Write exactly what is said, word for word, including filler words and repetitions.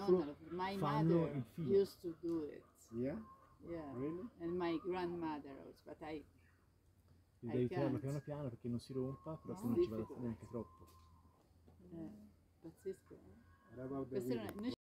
phenomenal. My fanno mother il filo. used to do it. Yeah? Yeah. Really? And my grandmother also, but I Quindi I devi tirarlo can't. piano piano perché non si rompa, però It's poi non ci vada difficult. neanche troppo. eh, pazzesco. eh. What about the Questo video? non è- noi